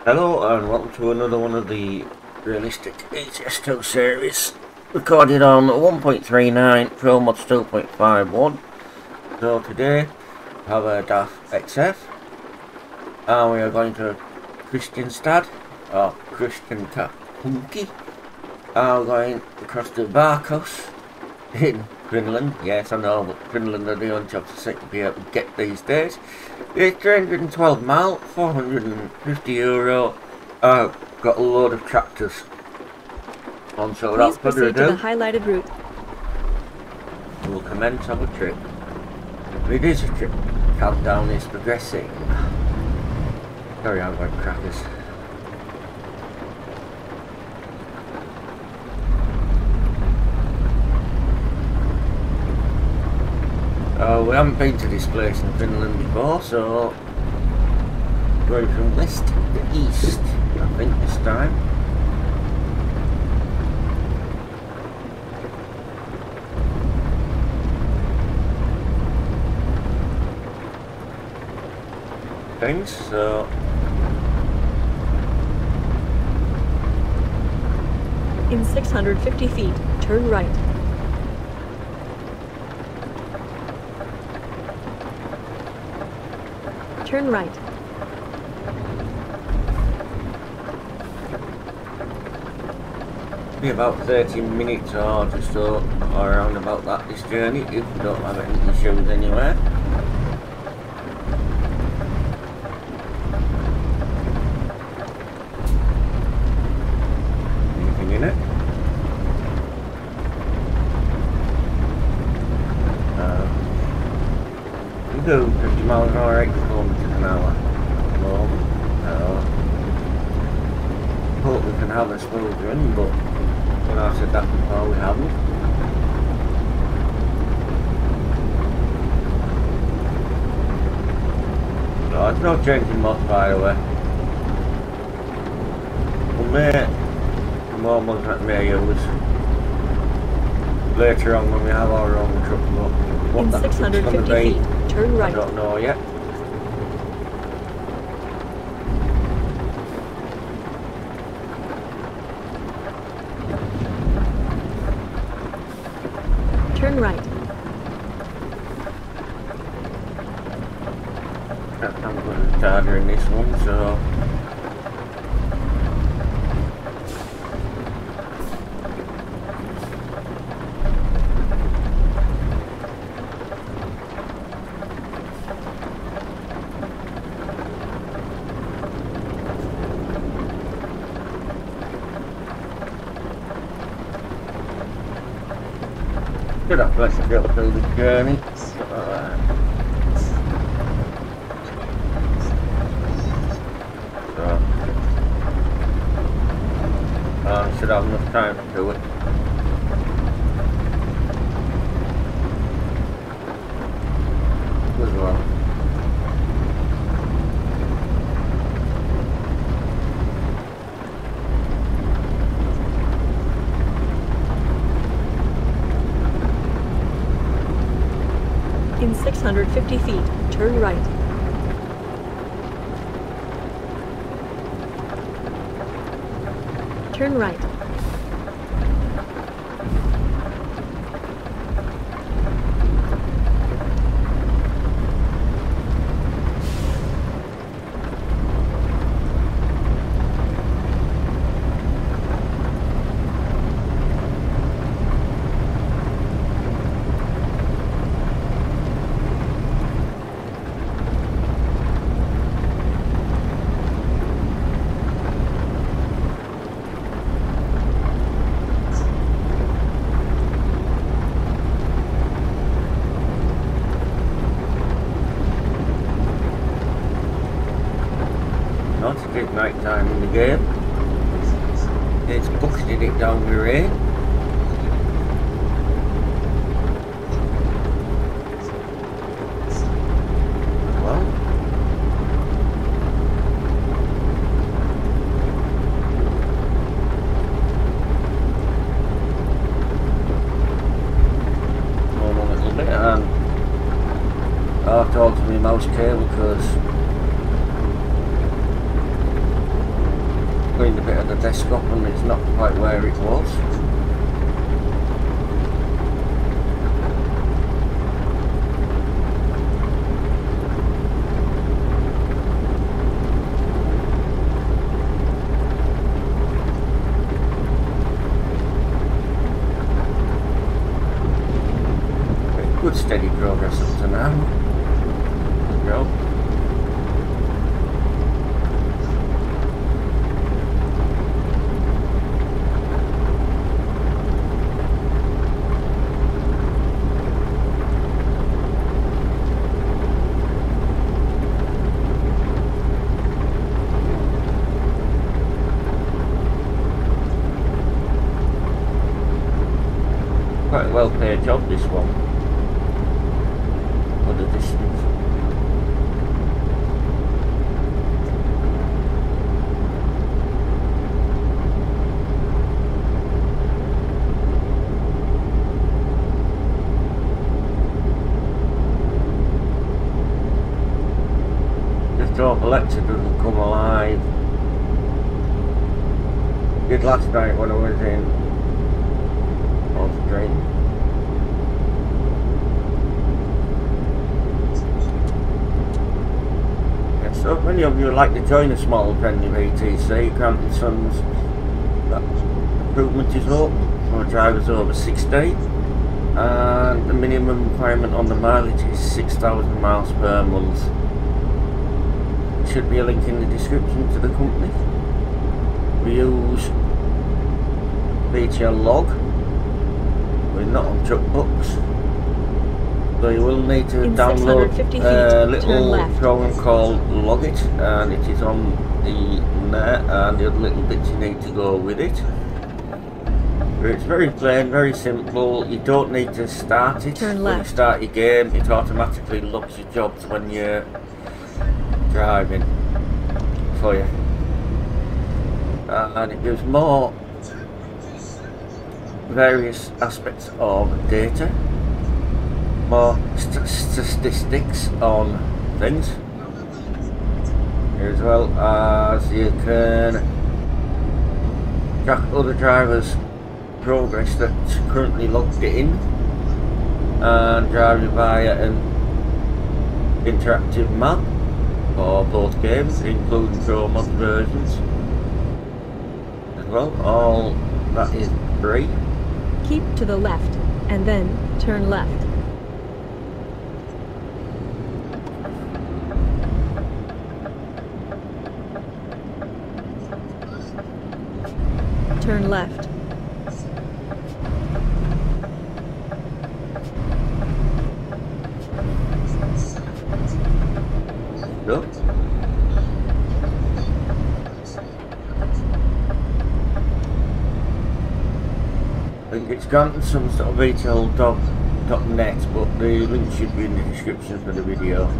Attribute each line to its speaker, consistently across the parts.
Speaker 1: Hello and welcome to another one of the realistic ets2 series, recorded on 1.39 promods 2.51. So today we have a DAF XF and we are going to Kristianstad or Kristianstad, and we're going across to Varkaus in Finland. Yes, I know, but Finland are the only job to sit to be able to get these days. It's 312 mile, €450. I've got a load of tractors on, so without further ado,
Speaker 2: to the highlighted route.
Speaker 1: We'll commence our trip. It is a trip. Countdown is progressing. Sorry, I'm going crackers. We haven't been to this place in Finland before, so going from west to east, I think this time. Things, so
Speaker 2: in 650 feet, turn right. Turn right.
Speaker 1: Be about 30 minutes or just so, or around about that this journey, if we don't have any issues anywhere. Anything in it? We do 50 miles an hour, 8 kilometers an hour. Hope we can have a smooth run, but when I've said that before, we haven't. No, there's no changing mods, by the way. We'll make more mods that may use later on when we have our own truck, but what
Speaker 2: in
Speaker 1: that truck's going to
Speaker 2: 650
Speaker 1: be,
Speaker 2: feet, turn right.
Speaker 1: I don't know yet.
Speaker 2: Turn right.
Speaker 1: I'm going to start in this one, so good up, let's go through the journey. I should have enough time to do it. As well.
Speaker 2: In 650 feet, turn right. Turn right.
Speaker 1: Not a big night time in the game. It's bucketed it down with rain. Well, hold on a little bit and I'll talk to my mouse cable because desktop and it's not quite where it was. Good steady progress up to now. There we go. Quite a well paid job, this one. For the distance. Just hope Alexa doesn't come alive. Did last night when I was in Australia. So if any of you would like to join a small friendly VTC, Crampton Sons, that recruitment is open for drivers over 60, and the minimum requirement on the mileage is 6,000 miles per month. There should be a link in the description to the company. We use VTL log. We're not on truck books. So you will need to download a little program called Logit, and it is on the net, and the other little bits you need to go with it. But it's very plain, very simple. You don't need to start it. When you start your game, it automatically logs your jobs when you're driving for you. And it gives more various aspects of data. More statistics on things, as well as you can track other drivers' progress that's currently logged in, and drive you via an interactive map for both games, including promods versions as well. All that is free.
Speaker 2: Keep to the left and then turn left. Turn left.
Speaker 1: Go. I think it's gone some sort of VTL.net, but the link should be in the description for the video.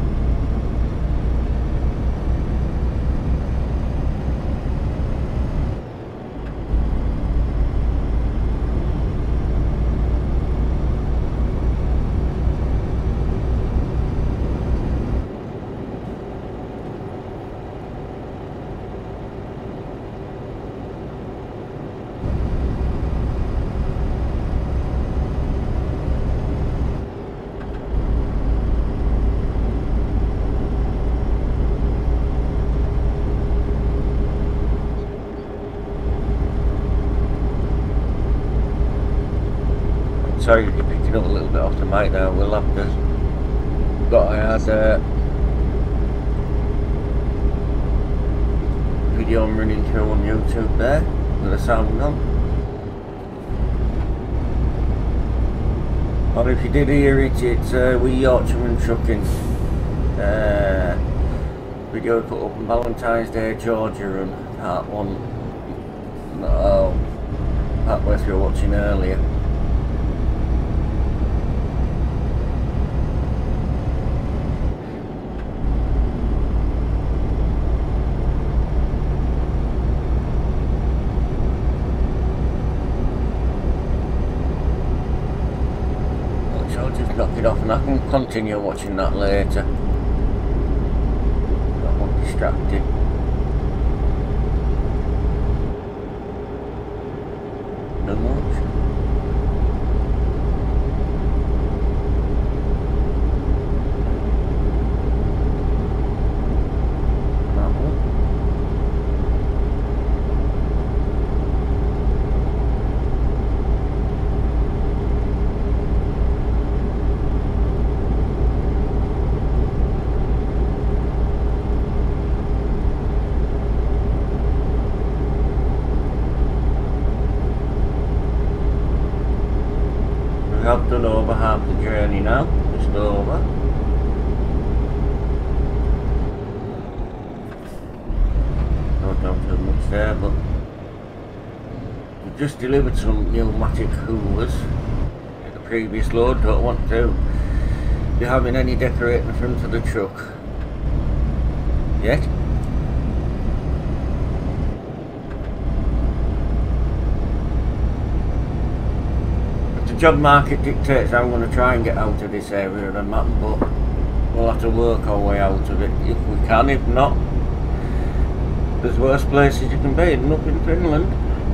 Speaker 1: Sorry if you're picking up a little bit off the mic now. We'll have to. I had video I'm running through on YouTube there with the sound on. Or if you did hear it, it's Wee Yorkshireman Trucking video put up on Valentine's Day, Georgia, and part one. Part where you were watching earlier. Knock it off and I can continue watching that later. Don't want distracted. too much. That one. We have done over half the journey now, just over. Not done too much there, but we just delivered some pneumatic hoovers at the previous load. Don't want to be having any decorating in front of the truck yet. Job market dictates I'm going to try and get out of this area of the map, but we'll have to work our way out of it if we can. If not, there's worse places you can be than up in Finland.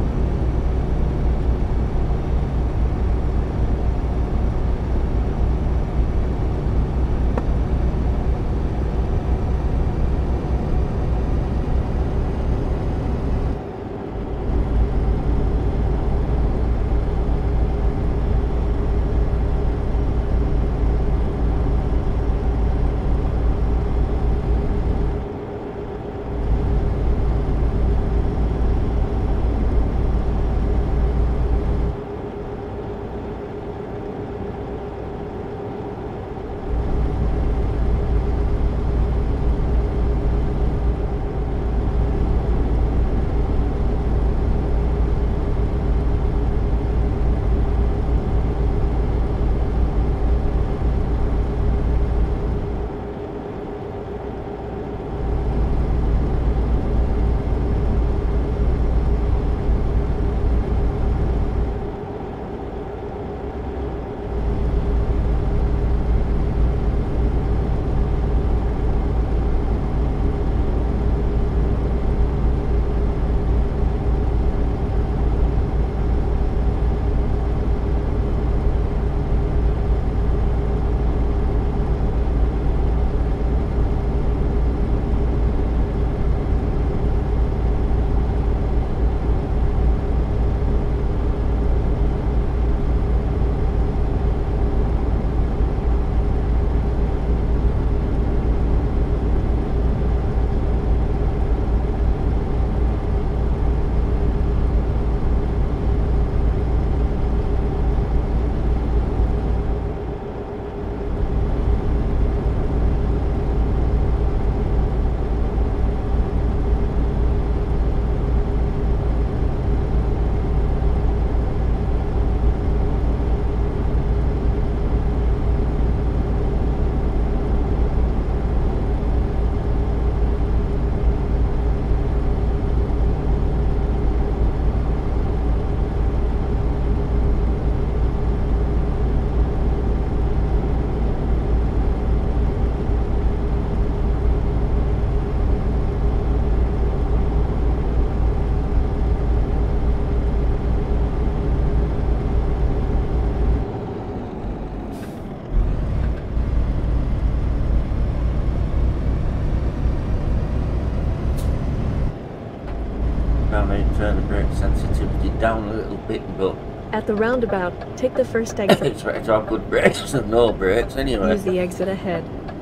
Speaker 3: turn the brake sensitivity down a little bit, but
Speaker 2: At the roundabout, take the first exit.
Speaker 3: it's better to have good brakes than no brakes anyway.
Speaker 2: Use the exit ahead.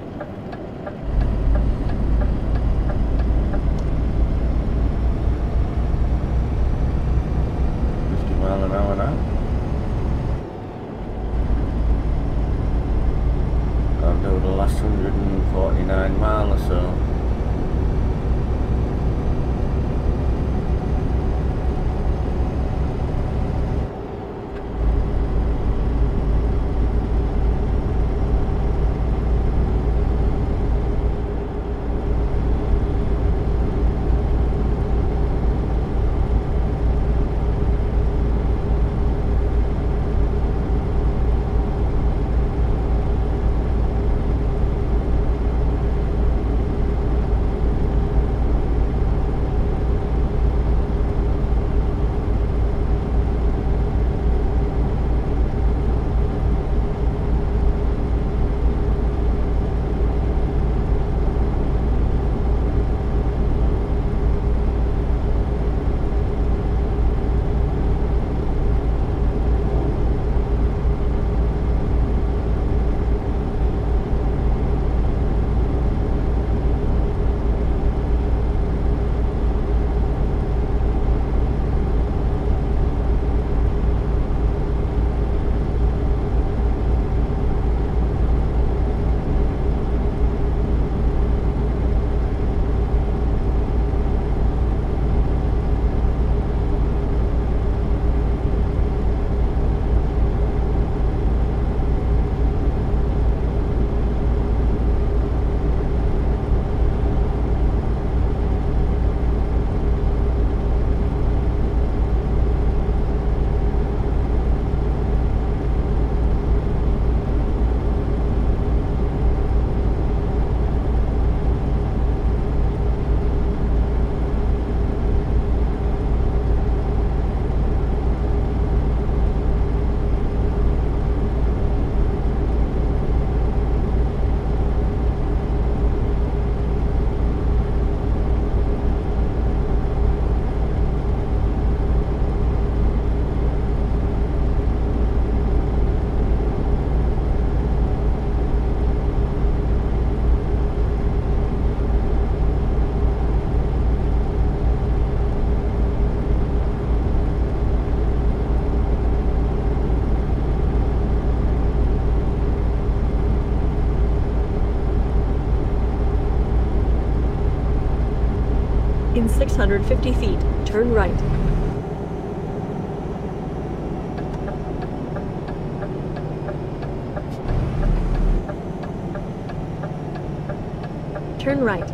Speaker 3: 50 miles an hour now. I'll do the last 149 miles or so.
Speaker 2: 650 feet, turn right. Turn right.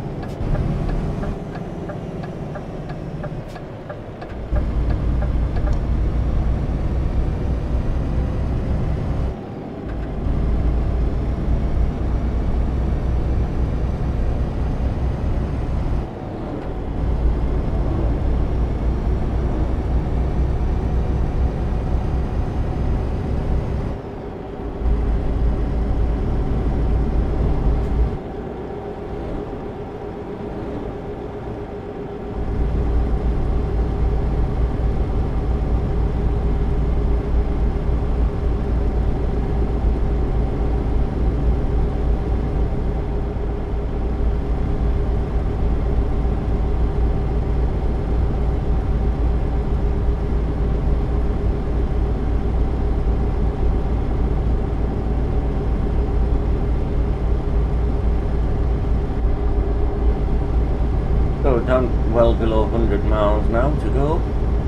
Speaker 1: So we're down well below 100 miles now to go.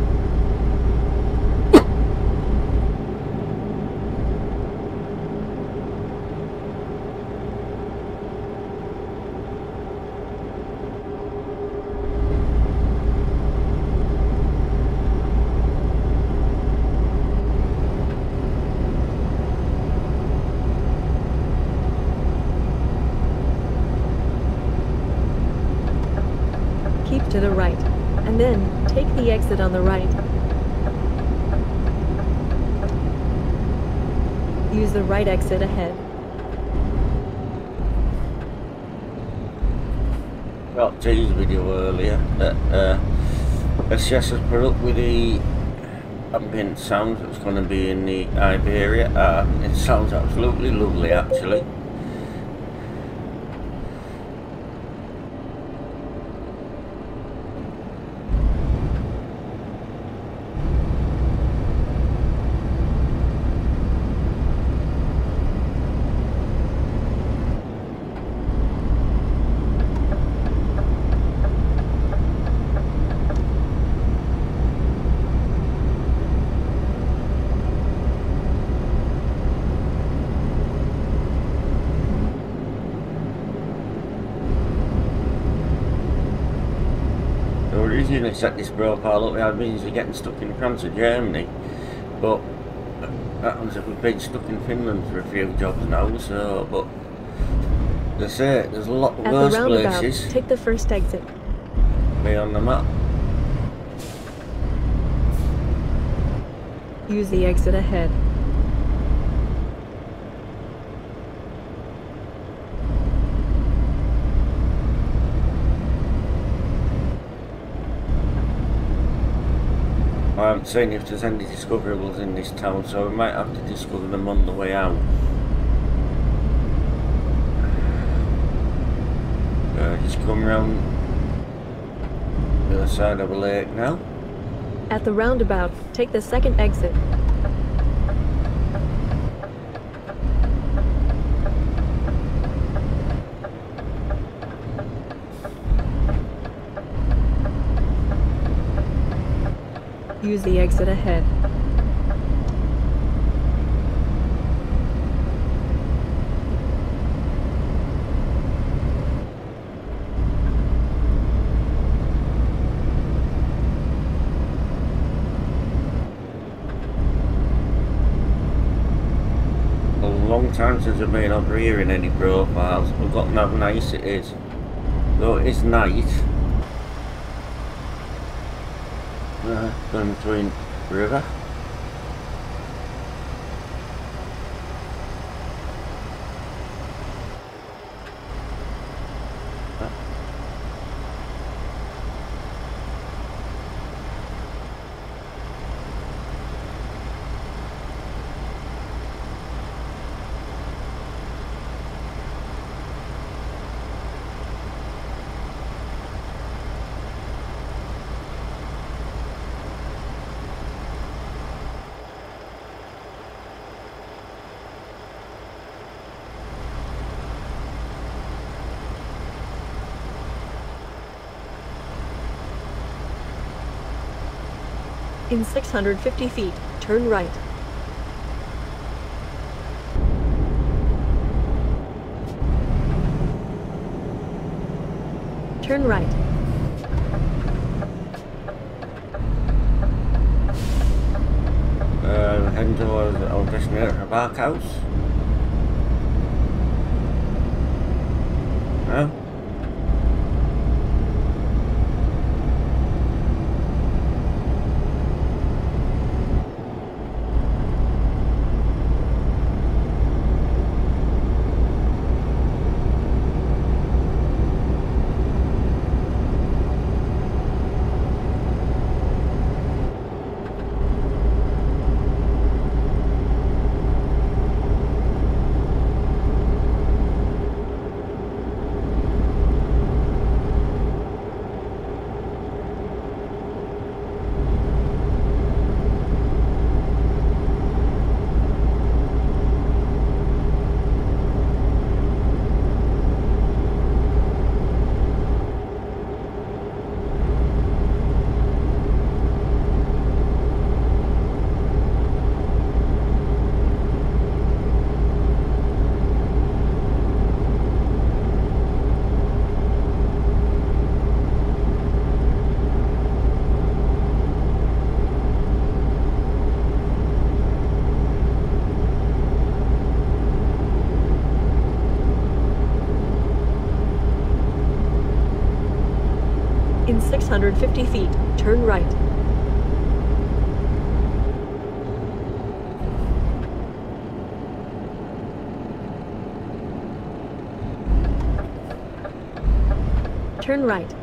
Speaker 2: Keep to the right, and then take the exit on the right. Use the right exit ahead.
Speaker 1: Got T's video earlier that SCS has put up with the ambient sound that's going to be in the Iberia. It sounds absolutely lovely actually. Originally set this profile up, I means we're getting stuck in France or Germany, but that happens that we've been stuck in Finland for a few jobs now, so, but they say there's a lot worse places.
Speaker 2: Take the first exit.
Speaker 1: Be on the map.
Speaker 2: Use the exit ahead.
Speaker 1: I haven't seen if there's any discoverables in this town, so we might have to discover them on the way out. Just come round the other side of the lake now.
Speaker 2: At the roundabout, take the second exit. Use the exit ahead.
Speaker 1: A long time since I've been over here in any profiles. I've forgotten how nice it is. Though it is night. Going between river.
Speaker 2: In 650 feet, turn right. Turn right.
Speaker 1: Heading towards our destination of Varkaus. No?
Speaker 2: In 650 feet, turn right. Turn right.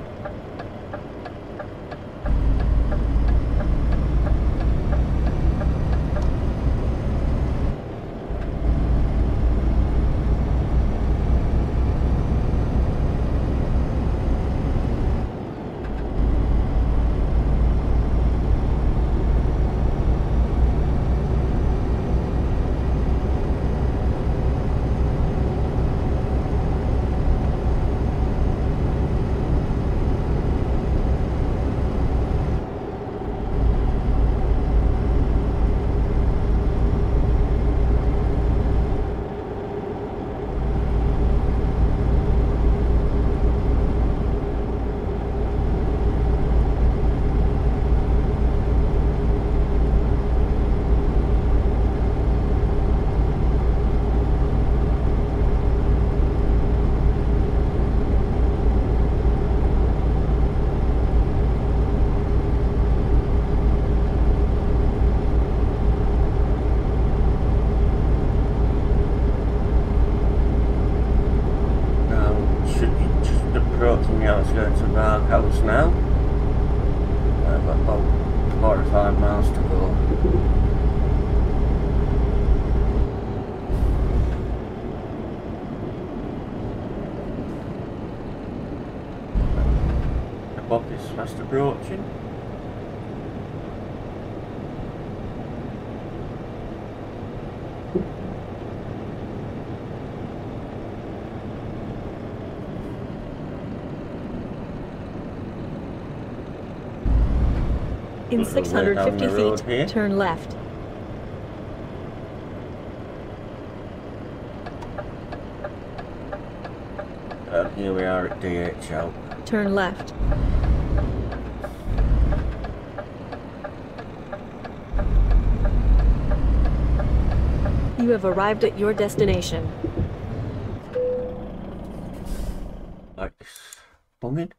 Speaker 1: Approaching the outskirts of Varkaus now. I've got about 4 or 5 miles to go. The pop is fast approaching.
Speaker 2: In 650 feet, turn left.
Speaker 1: Here we are at DHL.
Speaker 2: Turn left. You have arrived at your destination.
Speaker 1: Like this. Bunging.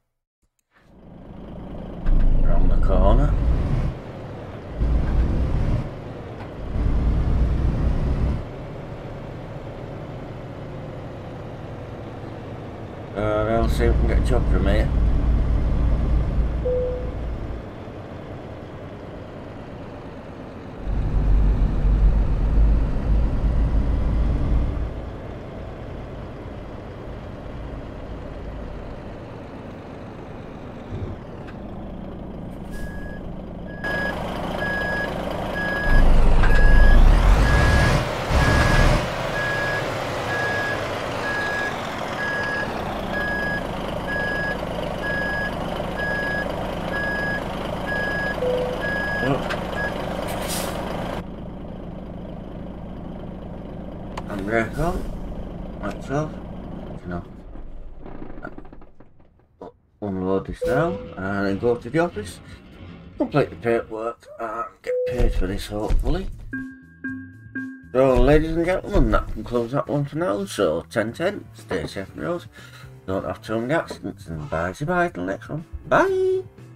Speaker 1: Around the corner. I'll see if we can get a job from here. And brake on, like so. Unload this now and then go to the office, complete the paperwork and get paid for this hopefully. So ladies and gentlemen, that concludes that one for now. So 10-10, stay safe on the roads, don't have too many accidents, and bye till next one. Bye!